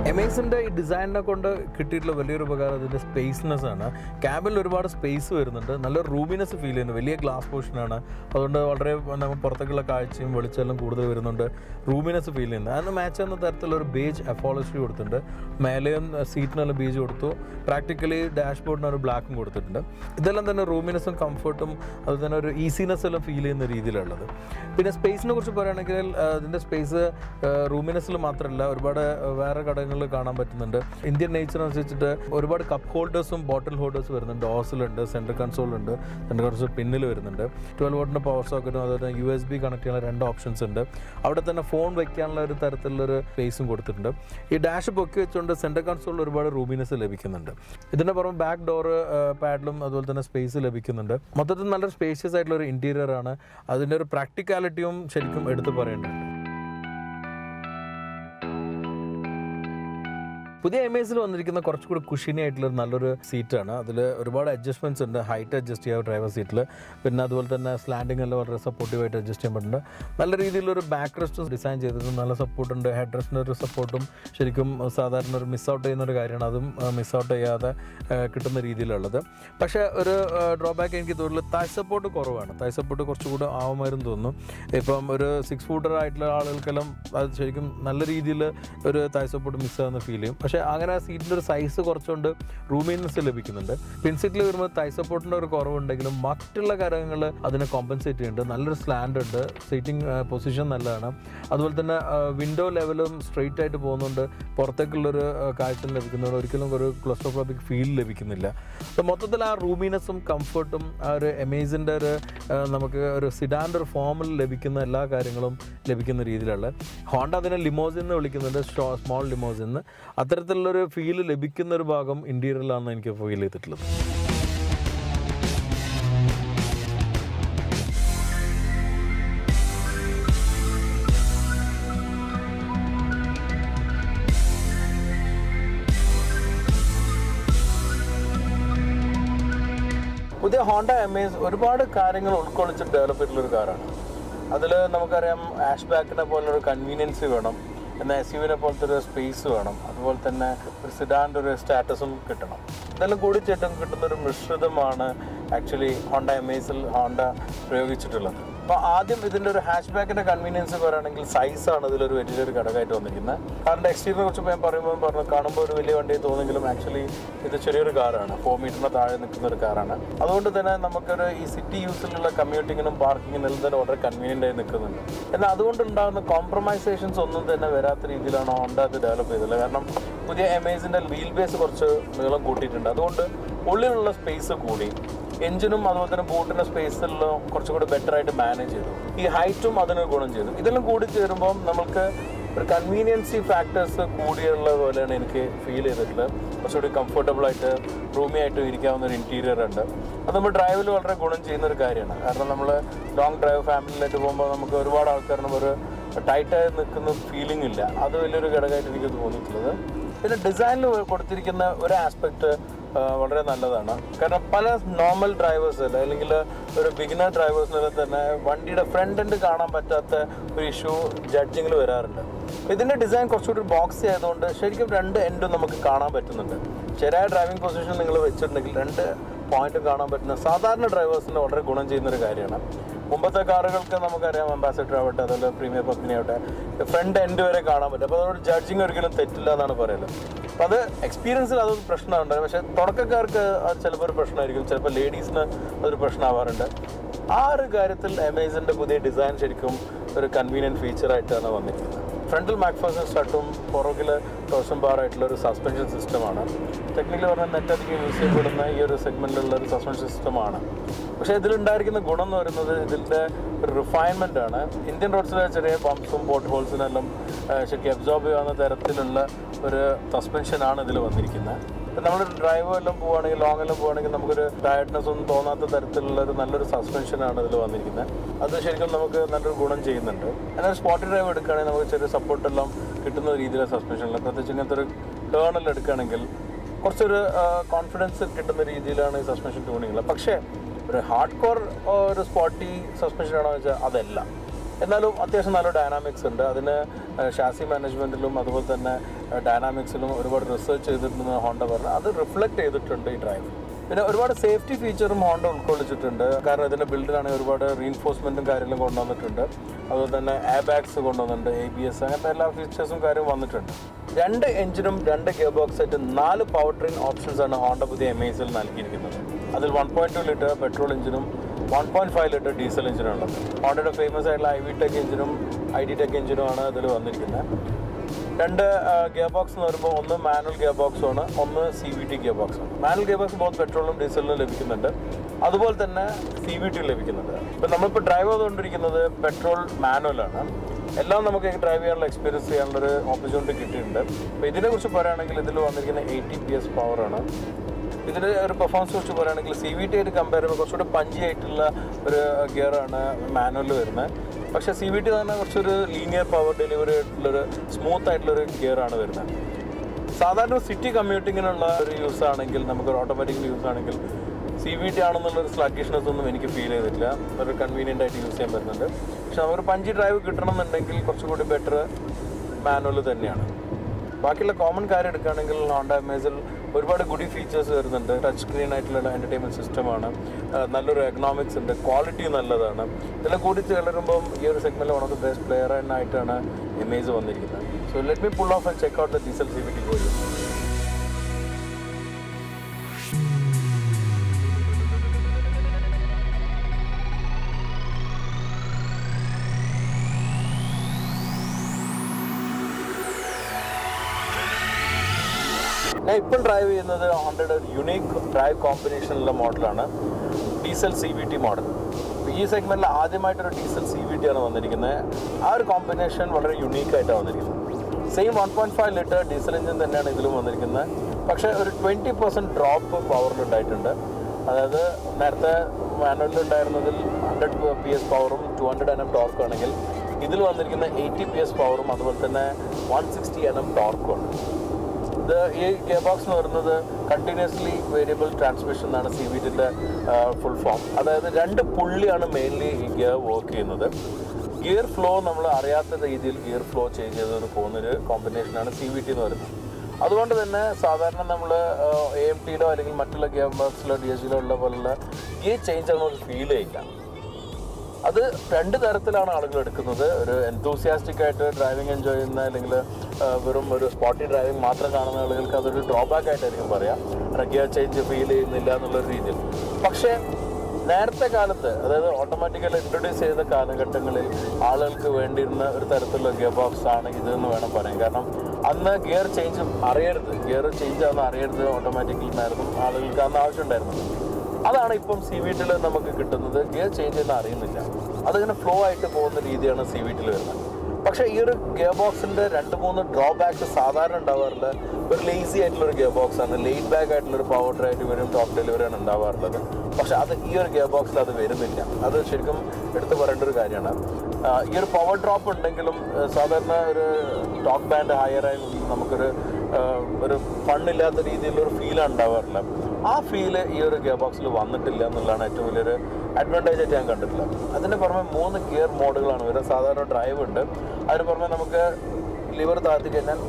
എമേസിൻ്റെ ഈ ഡിസൈനിനെ കൊണ്ട് കിട്ടിയിട്ടുള്ള വലിയൊരു ഉപകാരം അതിൻ്റെ സ്പേസ്നെസ് ആണ്. ക്യാബിൽ ഒരുപാട് സ്പേസ് വരുന്നുണ്ട്, നല്ലൊരു റൂമിനെസ് ഫീൽ ചെയ്യുന്നു. വലിയ ഗ്ലാസ് പോർഷനാണ്, അതുകൊണ്ട് വളരെ നമ്മൾ പുറത്തേക്കുള്ള കാഴ്ചയും വെളിച്ചെല്ലാം കൂടുതൽ വരുന്നുണ്ട്, റൂമിനെസ് ഫീൽ ചെയ്യുന്നത്. അതിന് മാച്ച് ചെയ്യുന്ന തരത്തിലുള്ള ഒരു ബേജ് അഫോളസ്ട്രി കൊടുത്തിട്ടുണ്ട്. മേലെയും സീറ്റിനെല്ലാം ബേജ് കൊടുത്തു. പ്രാക്ടിക്കലി ഡാഷ്ബോർഡിന് ഒരു ബ്ലാക്കും കൊടുത്തിട്ടുണ്ട്. ഇതെല്ലാം തന്നെ റൂമിനെസ്സും കംഫർട്ടും അതുപോലെ തന്നെ ഒരു ഈസിനെസ് എല്ലാം ഫീൽ ചെയ്യുന്ന രീതിയിലുള്ളത്. പിന്നെ സ്പേസിനെ കുറിച്ച് പറയുകയാണെങ്കിൽ അതിൻ്റെ സ്പേസ് റൂമിനെസ്സിൽ മാത്രമല്ല, ഒരുപാട് വേറെ ഘടകങ്ങളിൽ കാണാൻ പറ്റുന്നുണ്ട്. ഇന്ത്യൻ നേച്ചർ അനുസരിച്ചിട്ട് ഒരുപാട് കപ്പ് ഹോൾഡേഴ്സും ബോട്ടിൽ ഹോൾഡേഴ്സ് വരുന്നുണ്ട്. ഡോസിലുണ്ട്, സെൻട്രൽ കൺസോൾ ഉണ്ട്, സെൻട്രൽ കൺസോൾ പിന്നിൽ വരുന്നുണ്ട്. ട്വൽവ് വോട്ടിൻ്റെ പവർ സോക്കറ്റും അതുപോലെ യു എസ് ബി കണക്ട് ചെയ്യാനുള്ള രണ്ട് ഓപ്ഷൻസ് ഉണ്ട്. അവിടെ തന്നെ ഫോൺ വയ്ക്കാനുള്ള ഒരു തരത്തിലുള്ളൊരു സ്പേസും കൊടുത്തിട്ടുണ്ട്. ഈ ഡാഷ് പൊക്കി വെച്ചുകൊണ്ട് സെൻട്രൽ കൺസോളിൽ ഒരുപാട് റൂമിനെസ് ലഭിക്കുന്നുണ്ട്. ഇതിൻ്റെ പുറമെ ബാക്ക് ഡോറ് പാഡിലും അതുപോലെ തന്നെ സ്പേസ് ലഭിക്കുന്നുണ്ട്. മൊത്തത്തിൽ നല്ലൊരു സ്പേഷ്യസ് ആയിട്ടുള്ള ഒരു ഇൻറ്റീരിയർ ആണ്. അതിൻ്റെ ഒരു പ്രാക്ടിക്കാലിറ്റിയും ശരിക്കും എടുത്തു പറയേണ്ടതുണ്ട്. പുതിയ എമേസിൽ വന്നിരിക്കുന്ന കുറച്ചുകൂടി കുഷിനി ആയിട്ടുള്ള നല്ലൊരു സീറ്റാണ്. അതിൽ ഒരുപാട് അഡ്ജസ്റ്റ്മെൻറ്റ്സ് ഉണ്ട്. ഹൈറ്റ് അഡ്ജസ്റ്റ് ചെയ്യാം ഡ്രൈവർ സീറ്റിൽ. പിന്നെ അതുപോലെ തന്നെ സ്ലാൻഡിംഗ് എല്ലാം വളരെ സപ്പോർട്ടീവായിട്ട് അഡ്ജസ്റ്റ് ചെയ്യാൻ പറ്റുന്നുണ്ട്. നല്ല രീതിയിലൊരു ബാക്ക് റെസ്റ്റ് ഡിസൈൻ ചെയ്തത് നല്ല സപ്പോർട്ടുണ്ട്. ഹെഡ് റെസ്റ്റിൻ്റെ ഒരു സപ്പോർട്ടും ശരിക്കും സാധാരണ ഒരു മിസ് ഔട്ട് ചെയ്യുന്ന ഒരു കാര്യമാണ്. അതും മിസ് ഔട്ട് ചെയ്യാതെ കിട്ടുന്ന രീതിയിലുള്ളത്. പക്ഷേ ഒരു ഡ്രോബാക്ക് എനിക്ക് തോന്നുന്നു തായ് സപ്പോർട്ട് കുറവാണ്. തായ് സപ്പോർട്ട് കുറച്ചുകൂടി ആവുമായിരുന്നു തോന്നുന്നു. ഇപ്പം ഒരു സിക്സ് ഫൂട്ടർ ആയിട്ടുള്ള ആളുകൾക്കെല്ലാം അത് ശരിക്കും നല്ല രീതിയിൽ ഒരു തായ് സപ്പോർട്ട് മിസ്സാകുന്ന ഫീൽ ചെയ്യും. പക്ഷേ അങ്ങനെ സീറ്റിൻ്റെ ഒരു സൈസ് കുറച്ചുകൊണ്ട് റൂമിനെസ് ലഭിക്കുന്നുണ്ട്. പിൻസീറ്റിൽ വരുമ്പോൾ തൈ സപ്പോർട്ടിൻ്റെ ഒരു കുറവുണ്ടെങ്കിലും മറ്റുള്ള കാര്യങ്ങൾ അതിനെ കോമ്പൻസേറ്റ് ചെയ്യുന്നുണ്ട്. നല്ലൊരു സ്ലാൻഡ് ഉണ്ട്, സീറ്റിംഗ് പൊസിഷൻ നല്ലതാണ്. അതുപോലെ തന്നെ വിൻഡോ ലെവലും സ്ട്രെയിറ്റ് ആയിട്ട് പോകുന്നുണ്ട്. പുറത്തേക്കുള്ളൊരു കാഴ്ച ലഭിക്കുന്നുണ്ട്. ഒരിക്കലും ഒരു ക്ലോസ്ട്രോഫോബിക് ഫീൽ ലഭിക്കുന്നില്ല. അപ്പോൾ മൊത്തത്തിൽ ആ റൂമിനെസ്സും കംഫർട്ടും ആ ഒരു എമേസിൻ്റെ ഒരു നമുക്ക് ഒരു സിഡാൻ്റെ ഒരു ഫോമിൽ ലഭിക്കുന്ന എല്ലാ കാര്യങ്ങളും ലഭിക്കുന്ന രീതിയിലുള്ള ഹോണ്ട അതിനെ ലിമോസിൻ എന്ന് വിളിക്കുന്നുണ്ട്, സ്മോൾ ലിമോസിൻ എന്ന്. അത്തരത്തിലുള്ളൊരു ഫീൽ ലഭിക്കുന്ന ഒരു ഭാഗം ഇൻറ്റീരിയറിലാണെന്ന് എനിക്ക് ഫീൽ ചെയ്തിട്ടുള്ളത്. പുതിയ ഹോണ്ട എമേസ് ഒരുപാട് കാര്യങ്ങൾ ഉൾക്കൊള്ളിച്ച് ഡെവലപ്പ് ചെയ്തിട്ടുള്ളൊരു കാറാണ്. അതിൽ നമുക്കറിയാം ആഷ് ബാക്കിനെ പോലൊരു കൺവീനിയൻസ് വേണം, എന്നാൽ എസ് യുവിനെ പോലത്തെ ഒരു സ്പേസ് വേണം, അതുപോലെ തന്നെ ഒരു സിഡാൻ്റെ ഒരു സ്റ്റാറ്റസും കിട്ടണം. ഇതെല്ലാം കൂടി ചേട്ടൻ കിട്ടുന്നൊരു മിശ്രിതമാണ് ആക്ച്വലി ഹോണ്ട എമേസിൽ ഹോണ്ട പ്രയോഗിച്ചിട്ടുള്ളത്. അപ്പോൾ ആദ്യം ഇതിൻ്റെ ഒരു ഹാഷ് ബാക്കിൻ്റെ കൺവീനിയൻസ് പറയുകയാണെങ്കിൽ സൈസാണ് ഇതിലൊരു വലിയൊരു ഘടകമായിട്ട് വന്നിരിക്കുന്നത്. കാറിൻ്റെ എക്സ്റ്റീരിയറിനെ കുറിച്ച് ഞാൻ പറയുമ്പോൾ പറഞ്ഞു കാണുമ്പോൾ ഒരു വലിയ വണ്ടി തോന്നെങ്കിലും ആക്ച്വലി ഇത് ചെറിയൊരു കാറാണ്. ഫോർ മീറ്ററിന് താഴെ നിൽക്കുന്ന ഒരു കാറാണ്. അതുകൊണ്ട് തന്നെ നമുക്കൊരു ഈ സിറ്റി യൂസിലുള്ള കമ്മ്യൂട്ടിങ്ങിനും പാർക്കിങ്ങിനും എല്ലാം തന്നെ വളരെ കൺവീനിയൻ്റ് ആയി നിൽക്കുന്നുണ്ട്. എന്നാൽ അതുകൊണ്ടുണ്ടാകുന്ന കോംപ്രമൈസേഷൻസ് ഒന്നും തന്നെ വരാത്ത രീതിയിലാണ് ഹോണ്ട അത് ഡെവലപ്പ് ചെയ്തത്. കാരണം പുതിയ എമേസിൻ്റെ വീൽ ബേസ് കുറച്ച് നീളം കൂട്ടിയിട്ടുണ്ട്. അതുകൊണ്ട് ഉള്ളിലുള്ള സ്പേസ് കൂടി, എഞ്ചിനും അതുപോലെ തന്നെ ബോട്ടിൻ്റെ സ്പേസിലും കുറച്ചും കൂടി ബെറ്റർ ആയിട്ട് മാനേജ് ചെയ്തു. ഈ ഹൈറ്റും അതിന് ഗുണം ചെയ്തു. ഇതെല്ലാം കൂടി ചേരുമ്പോൾ നമുക്ക് ഒരു കൺവീനിയൻസി ഫാക്ടേഴ്സ് കൂടിയുള്ള പോലെയാണ് എനിക്ക് ഫീൽ ചെയ്തിട്ടുള്ളത്. കുറച്ചുകൂടി കംഫർട്ടബിളായിട്ട് റൂമി ആയിട്ട് ഇരിക്കാവുന്ന ഒരു ഇൻറ്റീരിയർ ഉണ്ട്. അത് നമ്മൾ ഡ്രൈവിൽ വളരെ ഗുണം ചെയ്യുന്ന ഒരു കാര്യമാണ്. കാരണം നമ്മൾ ലോങ് ഡ്രൈവ് ഫാമിലിയിലായിട്ട് പോകുമ്പോൾ നമുക്ക് ഒരുപാട് ആൾക്കാരിനും ഒരു ടൈറ്റായി നിൽക്കുന്ന ഫീലിംഗ് ഇല്ല. അത് വലിയൊരു ഘടകമായിട്ട് എനിക്ക് തോന്നിയിട്ടുള്ളത്. പിന്നെ ഡിസൈനിൽ കൊടുത്തിരിക്കുന്ന ഒരു ആസ്പെക്റ്റ് വളരെ നല്ലതാണ്. കാരണം പല നോർമൽ ഡ്രൈവേഴ്സ് അല്ലെങ്കിൽ ഒരു ബിഗിനർ ഡ്രൈവേഴ്സിനെ തന്നെ വണ്ടിയുടെ ഫ്രണ്ട് എൻഡ് കാണാൻ പറ്റാത്ത ഒരു ഇഷ്യൂ ജഡ്ജിങ്ങിൽ വരാറുണ്ട്. ഇതിൻ്റെ ഡിസൈൻ കുറച്ചുകൂടി ബോക്സ് ആയതുകൊണ്ട് ശരിക്കും രണ്ട് എൻഡും നമുക്ക് കാണാൻ പറ്റുന്നുണ്ട്. ശരിയായ ഡ്രൈവിംഗ് പൊസിഷൻ നിങ്ങൾ വെച്ചിട്ടുണ്ടെങ്കിൽ രണ്ട് പോയിന്റ് കാണാൻ പറ്റുന്ന സാധാരണ ഡ്രൈവേഴ്സിന് വളരെ ഗുണം ചെയ്യുന്നൊരു കാര്യമാണ്. മുമ്പത്തെ കാറുകൾക്ക് നമുക്കറിയാം, അംബാസഡർ ആവട്ടെ അതുപോലെ പ്രീമിയർ പത്മിനി ആവട്ടെ, ഫ്രണ്ട് എൻഡ് വരെ കാണാൻ പറ്റും. അപ്പോൾ അതുകൊണ്ട് ജഡ്ജിങ് ഒരിക്കലും തെറ്റില്ല എന്നാണ് പറയുന്നത്. അപ്പോൾ അത് എക്സ്പീരിയൻസിൽ അതൊരു പ്രശ്നമുണ്ട്. പക്ഷേ തുടക്കക്കാർക്ക് അത് ചിലപ്പോൾ ഒരു പ്രശ്നമായിരിക്കും, ചിലപ്പോൾ ലേഡീസിന് അതൊരു പ്രശ്നമാവാറുണ്ട്. ആ ഒരു കാര്യത്തിൽ അമേസിൻ്റെ പുതിയ ഡിസൈൻ ശരിക്കും ഒരു കൺവീനിയൻറ്റ് ഫീച്ചറായിട്ടാണ് വന്നിരിക്കുന്നത്. ഫ്രണ്ടിൽ മാക്ഫേഴ്സൺ സ്ട്രട്ടും പുറകിൽ ടോർഷൻ ബാർ ആയിട്ടുള്ള ഒരു സസ്പെൻഷൻ സിസ്റ്റമാണ്. ടെക്നിക്കലി പറഞ്ഞാൽ നെറ്റധികം യൂസ് ചെയ്യപ്പെടുന്ന ഈ ഒരു സെഗ്മെൻറ്റിലുള്ള ഒരു സസ്പെൻഷൻ സിസ്റ്റമാണ്. പക്ഷേ ഇതിലുണ്ടായിരിക്കുന്ന ഗുണം എന്ന് പറയുന്നത് ഇതിൻ്റെ ഒരു റിഫൈൻമെൻ്റ് ആണ്. ഇന്ത്യൻ റോഡ്സിലെ ചെറിയ പമ്പ്സും പോട്ട് ഹോൾസിനെല്ലാം ശരിക്കും അബ്സോർബ് ചെയ്യാവുന്ന തരത്തിലുള്ള ഒരു സസ്പെൻഷനാണ് ഇതിൽ വന്നിരിക്കുന്നത്. നമ്മൾ ഡ്രൈവ് എല്ലാം പോവുകയാണെങ്കിൽ ലോങ് എല്ലാം പോവുകയാണെങ്കിൽ നമുക്കൊരു ടയർഡ്നെസ് ഒന്നും തോന്നാത്ത തരത്തിലുള്ള ഒരു നല്ലൊരു സസ്പെൻഷനാണ് ഇതിൽ വന്നിരിക്കുന്നത്. അത് ശരിക്കും നമുക്ക് നല്ലൊരു ഗുണം ചെയ്യുന്നുണ്ട്. എന്നാൽ സ്പോട്ടി ഡ്രൈവ് എടുക്കുകയാണെങ്കിൽ നമുക്ക് ചെറിയ സപ്പോർട്ടെല്ലാം കിട്ടുന്ന രീതിയിലുള്ള സസ്പെൻഷനിൽ, പ്രത്യേകിച്ച് ഇങ്ങനത്തെ ഒരു ടേണിൽ എടുക്കുകയാണെങ്കിൽ കുറച്ചൊരു കോൺഫിഡൻസ് കിട്ടുന്ന രീതിയിലാണ് ഈ സസ്പെൻഷൻ ട്യൂണിങ്ങൾ. പക്ഷേ ഒരു ഹാർഡ് കോർ ഒരു സ്പോട്ടി സസ്പെൻഷൻ ആണോ എന്ന് വെച്ചാൽ അതല്ല. എന്നാലും അത്യാവശ്യം നല്ല ഡൈനാമിക്സ് ഉണ്ട്. അതിന് ഷാസി മാനേജ്മെൻറ്റിലും അതുപോലെ തന്നെ ഡൈനാമിക്സിലും ഒരുപാട് റിസർച്ച് ചെയ്തിട്ടുണ്ടെന്ന് ഹോണ്ട പറഞ്ഞു. അത് റിഫ്ലക്റ്റ് ചെയ്തിട്ടുണ്ട് ഈ ഡ്രൈവ്. പിന്നെ ഒരുപാട് സേഫ്റ്റി ഫീച്ചറും ഹോണ്ട ഉൾക്കൊള്ളിച്ചിട്ടുണ്ട്. കാരണം ഇതിൻ്റെ ബിൽഡിലാണെങ്കിൽ ഒരുപാട് റീഇൻഫോഴ്സ്മെൻറ്റും കാര്യങ്ങളും കൊണ്ടുവന്നിട്ടുണ്ട്. അതുപോലെ തന്നെ എയർ ബാഗ്സ് കൊണ്ടുവന്നിട്ടുണ്ട്, എ ബി എസ്, അങ്ങനത്തെ എല്ലാ ഫീച്ചേഴ്സും കാര്യവും വന്നിട്ടുണ്ട്. രണ്ട് എഞ്ചിനും രണ്ട് ഗിയർ ബോക്സ് ആയിട്ട് നാല് പവർ ട്രെയിൻ ഓപ്ഷൻസ് ആണ് ഹോണ്ട പുതിയ എം ഐസിൽ നൽകിയിരിക്കുന്നത്. അതിൽ one point two litre petrol എഞ്ചിനും one point five litre diesel എഞ്ചിനുണ്ട്. ഹോണ്ടയുടെ ഫേമസ് ആയിട്ടുള്ള ഐ വി ടെക് എഞ്ചിനും ഐ ഡി ടെക് എഞ്ചിനുമാണ് ഇതിൽ വന്നിരിക്കുന്നത്. രണ്ട് ഗിയർ ബോക്സ് എന്ന് പറയുമ്പോൾ ഒന്ന് മാനുവൽ ഗിയർ ബോക്സാണ്, ഒന്ന് സി വി ടി ഗിയർ ബോക്സാണ്. മാനുവൽ ഗിയർ ബോക്സ് ബോത്ത് പെട്രോളും ഡീസലിനും ലഭിക്കുന്നുണ്ട്, അതുപോലെ തന്നെ സി വി ടി ലഭിക്കുന്നുണ്ട്. ഇപ്പം നമ്മളിപ്പോൾ ഡ്രൈവ് ചെയ്തുകൊണ്ടിരിക്കുന്നത് പെട്രോൾ മാനുവലാണ്. എല്ലാം നമുക്ക് ഡ്രൈവ് ചെയ്യാനുള്ള എക്സ്പീരിയൻസ് ചെയ്യാനുള്ളൊരു ഓപ്പർച്യൂണിറ്റി കിട്ടിയിട്ടുണ്ട്. അപ്പോൾ ഇതിനെക്കുറിച്ച് പറയുകയാണെങ്കിൽ ഇതിൽ വന്നിരിക്കുന്ന എയ്റ്റി പി എസ് പവറാണ്. ഇതിൻ്റെ ഒരു പെർഫോമൻസ് കുറിച്ച് പറയുകയാണെങ്കിൽ സി വി ടി ആയിട്ട് കമ്പയർ ചെയ്യുമ്പോൾ കുറച്ചുകൂടി പഞ്ചി ആയിട്ടുള്ള ഒരു ഗിയറാണ് മാനുവലിൽ വരുന്നത്. പക്ഷേ സി വി ടി തന്നെ കുറച്ചൊരു ലീനിയർ പവർ ഡെലിവറി ആയിട്ടുള്ളൊരു സ്മൂത്ത് ആയിട്ടുള്ളൊരു ഗിയറാണ് വരുന്നത്. സാധാരണ സിറ്റി കമ്മ്യൂട്ടിങ്ങിനുള്ള ഒരു യൂസ് ആണെങ്കിൽ, നമുക്കൊരു ഓട്ടോമാറ്റിക് യൂസ് ആണെങ്കിൽ സി വി ടി ആണെന്നുള്ളൊരു സ്ലഗ്ഗിഷ്നെസ് ഒന്നും എനിക്ക് ഫീൽ ചെയ്തിട്ടില്ല. ഒരു കൺവീനിയൻ്റ് ആയിട്ട് യൂസ് ചെയ്യാൻ പറ്റുന്നുണ്ട്. പക്ഷെ നമുക്കൊരു പഞ്ചി ഡ്രൈവ് കിട്ടണമെന്നുണ്ടെങ്കിൽ കുറച്ചുകൂടി ബെറ്റർ മാനുവൽ തന്നെയാണ്. ബാക്കിയുള്ള കോമൺ കാര്യം എടുക്കുകയാണെങ്കിൽ ഹോണ്ട എമേസിൽ ഒരുപാട് ഗുഡി ഫീച്ചേഴ്സ് വരുന്നുണ്ട്. ടച്ച് സ്ക്രീൻ ആയിട്ടുള്ള എൻ്റർടൈൻമെൻറ്റ് സിസ്റ്റമാണ്, നല്ലൊരു എക്കണോമിക്സ് ഉണ്ട്, ക്വാളിറ്റി നല്ലതാണ്. ഇതെല്ലാം കൂടി ചേരുമ്പം ഈ ഒരു സെഗ്മെൻറ്റിൽ one of the best player ആയിട്ടാണ് എമേസ് വന്നിരിക്കുന്നത്. So let me pull off and check out the diesel C V T gold. ഞാൻ ഇപ്പം ഡ്രൈവ് ചെയ്യുന്നത് ഹോണ്ടയുടെ ഒരു യുണീക്ക് ഡ്രൈവ് കോമ്പിനേഷനുള്ള മോഡലാണ്, diesel C V T model. ഈ സെഗ്മെൻറ്റിൽ ആദ്യമായിട്ടൊരു ഡീസൽ സി വി ടി ആണ് വന്നിരിക്കുന്നത്. ആ ഒരു കോമ്പിനേഷൻ വളരെ യുണീക്കായിട്ടാണ് വന്നിരിക്കുന്നത്. Same one point five litre diesel engine തന്നെയാണ് ഇതിലും വന്നിരിക്കുന്നത്. പക്ഷേ ഒരു ട്വൻറ്റി പെർസെൻറ്റ് ഡ്രോപ്പ് പവറിലുണ്ടായിട്ടുണ്ട്. അതായത് നേരത്തെ മാനുവലിലുണ്ടായിരുന്നതിൽ ഹൺഡ്രഡ് പി എസ് പവറും ടു ഹൺഡ്രഡ് എൻ എം ടോർക്കും ആണെങ്കിൽ ഇതിൽ വന്നിരിക്കുന്ന എയ്റ്റി പി എസ് പവറും അതുപോലെ തന്നെ വൺ സിക്സ്റ്റി എൻ എം ടോർക്കുമാണ്. ഇത് ഈ ഗിയർ ബോക്സ് എന്ന് പറയുന്നത് കണ്ടിന്യൂസ്ലി വേരിയബിൾ ട്രാൻസ്മിഷൻ എന്നാണ് സി വി ടിൻ്റെ ഫുൾ ഫോം. അതായത് രണ്ട് പുള്ളിയാണ് മെയിൻലി ഈ ഗിയർ വർക്ക് ചെയ്യുന്നത്. ഗിയർ ഫ്ലോ നമ്മൾ അറിയാത്ത രീതിയിൽ ഗിയർ ഫ്ലോ ചേഞ്ച് ചെയ്ത് പോകുന്നൊരു കോമ്പിനേഷനാണ് സി വി ടി എന്ന് പറയുന്നത്. അതുകൊണ്ട് തന്നെ സാധാരണ നമ്മൾ എ എം ടിയിലോ അല്ലെങ്കിൽ മറ്റുള്ള ഗിയർ ബോക്സിലോ ഡി എസ് ജിയിലോ ഉള്ള പോലുള്ള ഗിയർ ചേഞ്ച് നമുക്ക് ഫീൽ ചെയ്യില്ല. അത് രണ്ട് തരത്തിലാണ് ആളുകൾ എടുക്കുന്നത്. ഒരു എൻതൂസിയാസ്റ്റിക് ആയിട്ട് ഡ്രൈവിംഗ് എൻജോയ് ചെയ്യുന്ന അല്ലെങ്കിൽ വെറും ഒരു സ്പോട്ടി ഡ്രൈവിംഗ് മാത്രം കാണുന്ന ആളുകൾക്ക് അതൊരു ഡ്രോബാക്ക് ആയിട്ടായിരിക്കും പറയാം, ഗിയർ ചേഞ്ച് ഫീൽ ചെയ്യുന്നില്ല എന്നുള്ളൊരു രീതിയിൽ. പക്ഷേ നേരത്തെ കാലത്ത്, അതായത് ഓട്ടോമാറ്റിക്കലി ഇൻട്രൊഡ്യൂസ് ചെയ്ത കാലഘട്ടങ്ങളിൽ ആളുകൾക്ക് വേണ്ടിയിരുന്ന ഒരു തരത്തിലുള്ള ഗിയർ ബോക്സ് ആണ് ഇതെന്ന് വേണം പറയാൻ. കാരണം അന്ന് ഗിയർ ചേഞ്ച് അറിയരുത്, ഗിയർ ചേഞ്ച് ആണെന്ന് അറിയരുത് ഓട്ടോമാറ്റിക്കലിനായിരുന്നു ആളുകൾക്ക് അന്ന് ആവശ്യമുണ്ടായിരുന്നത്. അതാണ് ഇപ്പം സി വി ടിയിൽ നമുക്ക് കിട്ടുന്നത്. ഗിയർ ചേഞ്ച് ചെയ്യുന്ന അറിയുന്നില്ല, അതിങ്ങനെ ഫ്ലോ ആയിട്ട് പോകുന്ന രീതിയാണ് സി വി ടിയിൽ വരുന്നത്. പക്ഷേ ഈ ഒരു ഗിയർ ബോക്സിൻ്റെ രണ്ട് മൂന്ന് ഡ്രോബാക്ക് സാധാരണ ഉണ്ടാവാറുള്ളത് ഒരു ലേസി ആയിട്ടുള്ളൊരു ഗിയർ ബോക്സാണ്. ലെയ്ഡ് ബാക്ക് ആയിട്ടുള്ളൊരു പവർ ഡ്രൈവ് വരും, ടോപ്പ് ഡെലിവറിയാണ് ഉണ്ടാവാറുള്ളത്. പക്ഷേ അത് ഈ ഒരു ഗിയർ ബോക്സിൽ അത് വരുന്നില്ല. അത് ശരിക്കും എടുത്തു പറയേണ്ട ഒരു കാര്യമാണ്. ഈ ഒരു പവർ ഡ്രോപ്പ് ഉണ്ടെങ്കിലും സാധാരണ ഒരു ടോക്ക് ബാൻഡ് ഹയറായി നമുക്കൊരു ഒരു ഫണ്ണില്ലാത്ത രീതിയിലൊരു ഫീലാണ് ഉണ്ടാവാറുള്ളത്. ആ ഫീല് ഈ ഒരു ഗിയർ ബോക്സിൽ വന്നിട്ടില്ല എന്നുള്ളതാണ് ഏറ്റവും വലിയൊരു അഡ്വാൻറ്റേജ് ആയിട്ട് ഞാൻ കണ്ടിട്ടുള്ളത്. അതിന് പുറമെ മൂന്ന് ഗിയർ മോഡുകളാണ് വരുന്നത്. സാധാരണ ഡ്രൈവ് ഉണ്ട്, അതിന് പുറമെ നമുക്ക് ലിവർ താഴ്ത്തി കഴിഞ്ഞാൽ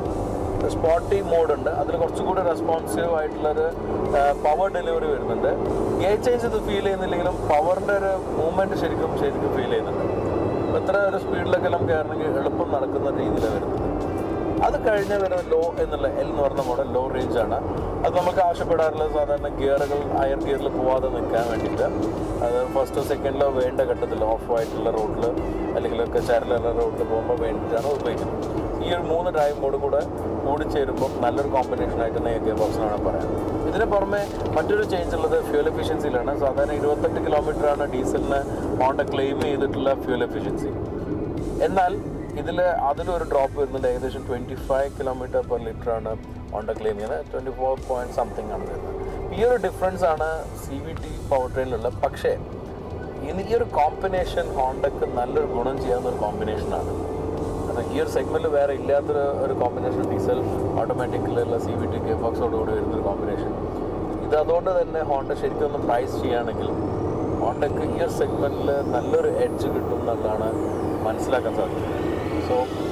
സ്പോട്ടി മോഡുണ്ട്, അതിൽ കുറച്ചുകൂടി റെസ്പോൺസീവ് ആയിട്ടുള്ളൊരു പവർ ഡെലിവറി വരുന്നുണ്ട്. ഗിയർ ചേഞ്ച് ഇത് ഫീൽ ചെയ്യുന്നില്ലെങ്കിലും പവറിൻ്റെ ഒരു മൂവ്മെൻറ്റ് ശരിക്കും ശരിക്കും ഫീൽ ചെയ്യുന്നുണ്ട്. എത്ര ഒരു സ്പീഡിലൊക്കെ നമുക്ക് കയറണമെങ്കിൽ എളുപ്പം നടക്കുന്ന രീതിയിലാണ് വരുന്നത്. അത് കഴിഞ്ഞ് വരുന്ന ലോ എന്നുള്ള എൽ എന്ന് പറഞ്ഞ മോഡൽ ലോ റേഞ്ചാണ്. അത് നമുക്ക് ആവശ്യപ്പെടാറുള്ളത് സാധാരണ ഗിയറുകൾ ഹയർ ഗിയറിൽ പോവാതെ നിൽക്കാൻ വേണ്ടിയിട്ട്. അത് ഫസ്റ്റോ സെക്കൻഡിലോ വേണ്ട ഘട്ടത്തിൽ ഓഫ് ആയിട്ടുള്ള റോഡിൽ അല്ലെങ്കിൽ ഒക്കെ ചരലുള്ള റോഡിൽ പോകുമ്പോൾ വേണ്ടിയിട്ടാണ് ഉപയോഗിക്കുന്നത്. ഈ ഒരു മൂന്ന് ഡ്രൈവ് മോഡ് കൂടെ കൂടിച്ചേരുമ്പോൾ നല്ലൊരു കോമ്പിനേഷനായിട്ട് ഗിയർ ബോക്സിനാണ് പറയാം. ഇതിന് പുറമെ മറ്റൊരു ചേഞ്ച് ഉള്ളത് ഫ്യൂൽ എഫിഷ്യൻസിയിലാണ്. സാധാരണ ഇരുപത്തെട്ട് കിലോമീറ്ററാണ് ഡീസലിന് ഹോണ്ട ക്ലെയിം ചെയ്തിട്ടുള്ള ഫ്യൂൽ എഫിഷ്യൻസി. എന്നാൽ ഇതിൽ അതിലൊരു ഡ്രോപ്പ് വരുന്നുണ്ട്. ഏകദേശം ട്വൻറ്റി ഫൈവ് കിലോമീറ്റർ പെർ ലിറ്ററാണ് ഹോണ്ട ക്ലെയിം ചെയ്യുന്നത്. ട്വൻറ്റി ഫോർ പോയിൻറ്റ് സംതിങ് ആണ് വരുന്നത്. ഈ ഒരു ഡിഫറൻസ് ആണ് സി വി ടി പവർ ട്രെയിനിലുള്ളത്. പക്ഷേ ഇനി ഈ ഒരു കോമ്പിനേഷൻ ഹോണ്ടയ്ക്ക് നല്ലൊരു ഗുണം ചെയ്യാവുന്ന ഒരു കോമ്പിനേഷനാണ്. കാരണം ഈ ഒരു സെഗ്മെൻറ്റിൽ വേറെ ഇല്ലാത്തൊരു ഒരു കോമ്പിനേഷൻ ഡീസൽ ഓട്ടോമാറ്റിക്കിലുള്ള സി വി ടി ഗിയർ ബോക്സോടുകൂടി വരുന്നൊരു കോമ്പിനേഷൻ. ഇത് അതുകൊണ്ട് തന്നെ ഹോണ്ട ശരിക്കും ഒന്ന് പ്രൈസ് ചെയ്യുകയാണെങ്കിൽ ഹോണ്ടയ്ക്ക് ഈ ഒരു സെഗ്മെൻറ്റിൽ നല്ലൊരു എഡ്ജ് കിട്ടും എന്നുള്ളതാണ് മനസ്സിലാക്കാൻ സാധിക്കുന്നത്. So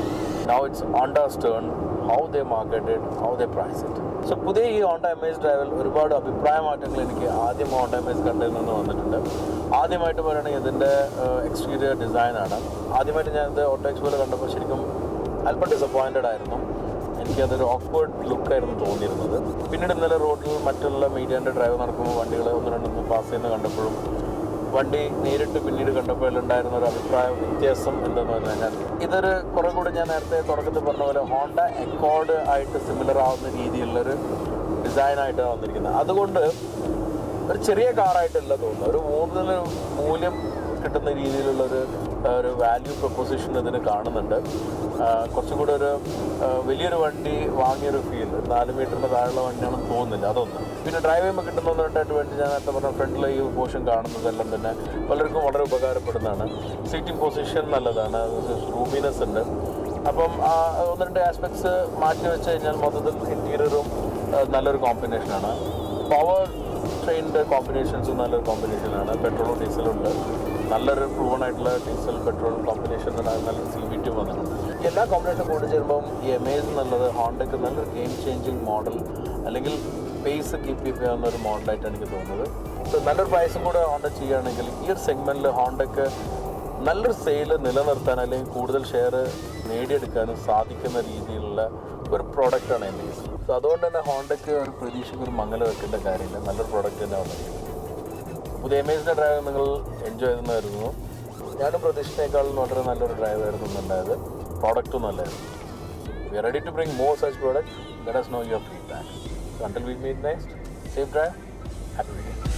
Now it's Honda's turn, how they market it, how they price it. So പുതിയ ഈ ഹോണ്ട എമേസ് ഡ്രൈവിൽ ഒരുപാട് അഭിപ്രായ മാറ്റങ്ങൾ എനിക്ക് ആദ്യം ഹോണ്ട എമേസ് കണ്ടതിൽ നിന്ന് വന്നിട്ടുണ്ട്. ആദ്യമായിട്ട് പറയുകയാണെങ്കിൽ ഇതിൻ്റെ എക്സ്റ്റീരിയർ ഡിസൈനാണ്. ആദ്യമായിട്ട് ഞാനിത് ഓട്ടോ എക്സ്പോയിൽ കണ്ടപ്പോൾ ശരിക്കും അല്പം ഡിസപ്പോയിൻറ്റഡ് ആയിരുന്നു. എനിക്കതൊരു ഓക്വേർഡ് ലുക്കായിരുന്നു തോന്നിയിരുന്നത്. പിന്നീട് ഇന്നലെ റോഡിൽ മറ്റുള്ള മീഡിയൻ്റെ ഡ്രൈവ് നടക്കുമ്പോൾ വണ്ടികൾ ഒന്ന് രണ്ടൊന്ന് പാസ് ചെയ്യുന്ന കണ്ടപ്പോഴും വണ്ടി നേരിട്ട് പിന്നീട് കണ്ടപ്പോഴുണ്ടായിരുന്ന ഒരു അഭിപ്രായ വ്യത്യാസം എന്തെന്ന് പറഞ്ഞു കഴിഞ്ഞാൽ ഇതൊരു കുറേ കൂടി ഞാൻ നേരത്തെ തുടക്കത്തിൽ പറഞ്ഞ പോലെ ഹോണ്ട അക്കോർഡ് ആയിട്ട് സിമിലർ ആവുന്ന രീതിയിലുള്ളൊരു ഡിസൈനായിട്ടാണ് വന്നിരിക്കുന്നത്. അതുകൊണ്ട് ഒരു ചെറിയ കാറായിട്ടല്ല തോന്നുന്നത്, ഒരു കൂടുതൽ മൂല്യം കിട്ടുന്ന രീതിയിലുള്ളൊരു ഒരു വാല്യൂ പ്രൊപ്പോസിഷൻ ഇതിന് കാണുന്നുണ്ട്. കുറച്ചും കൂടെ ഒരു വലിയൊരു വണ്ടി വാങ്ങിയൊരു ഫീൽ, നാല് മീറ്ററിൻ്റെ താഴെയുള്ള വണ്ടിയാണെന്ന് തോന്നുന്നില്ല. അതൊന്ന്. പിന്നെ ഡ്രൈവ് ചെയ്യുമ്പോൾ കിട്ടുന്ന ഒന്ന് രണ്ട് അഡ്വാൻറ്റേജ് ഞാൻ നേരത്തെ പറഞ്ഞ ഫ്രണ്ടിലെ ഈ പോർഷൻ കാണുന്നതെല്ലാം തന്നെ പലർക്കും വളരെ ഉപകാരപ്പെടുന്നതാണ്. സീറ്റിംഗ് പൊസിഷൻ നല്ലതാണ്, റൂമിനെസ് ഉണ്ട്. അപ്പം ഒന്ന് രണ്ട് ആസ്പെക്ട്സ് മാറ്റി വെച്ച് കഴിഞ്ഞാൽ മൊത്തത്തിൽ ഇൻറ്റീരിയറും നല്ലൊരു കോമ്പിനേഷനാണ്. പവർ ട്രെയിനിൻ്റെ കോമ്പിനേഷൻസും നല്ലൊരു കോമ്പിനേഷനാണ്. പെട്രോളും ഡീസലും ഉണ്ട്. നല്ലൊരു പ്രൂവൺ ആയിട്ടുള്ള ഡീസൽ പെട്രോൾ കോമ്പിനേഷൻ നല്ലൊരു സി വി ടി വന്നിട്ടുണ്ട്. എല്ലാ കോമ്പിനേഷനും കൂടി ചേരുമ്പം ഈ എമേസ് എന്നുള്ളത് ഹോണ്ടയ്ക്ക് നല്ലൊരു ഗെയിം ചേഞ്ചിങ് മോഡൽ അല്ലെങ്കിൽ പേസ് കീപ്പ് ചെയ്യാവുന്ന ഒരു മോഡലായിട്ടാണ് എനിക്ക് തോന്നുന്നത്. സോ നല്ലൊരു പ്രൈസും കൂടെ ഹോണ്ട ചെയ്യുകയാണെങ്കിൽ ഈ ഒരു സെഗ്മെൻറ്റിൽ ഹോണ്ടയ്ക്ക് നല്ലൊരു സെയിൽ നിലനിർത്താൻ അല്ലെങ്കിൽ കൂടുതൽ ഷെയർ നേടിയെടുക്കാനും സാധിക്കുന്ന രീതിയിലുള്ള ഒരു പ്രോഡക്റ്റാണ് എമേസ്. സോ അതുകൊണ്ട് തന്നെ ഹോണ്ടയ്ക്ക് ഒരു പ്രതീക്ഷയ്ക്ക് ഒരു മങ്ങൽ വെക്കേണ്ട കാര്യമില്ല. നല്ലൊരു പ്രോഡക്റ്റ് തന്നെ വന്നിരിക്കുന്നത്. പുതിയ എമേസിൻ്റെ ഡ്രൈവ് നിങ്ങൾ എൻജോയ് ചെയ്തെന്ന് കരുതുന്നു. ഞാനും പ്രതീക്ഷിച്ചതിനേക്കാളും വളരെ നല്ലൊരു ഡ്രൈവ് ആയിരുന്നു ഉണ്ടായത്. പ്രോഡക്റ്റും നല്ലതായിരുന്നു. We are ready to bring more such product. Let us know your feedback. Until we meet next, safe drive, happy weekend.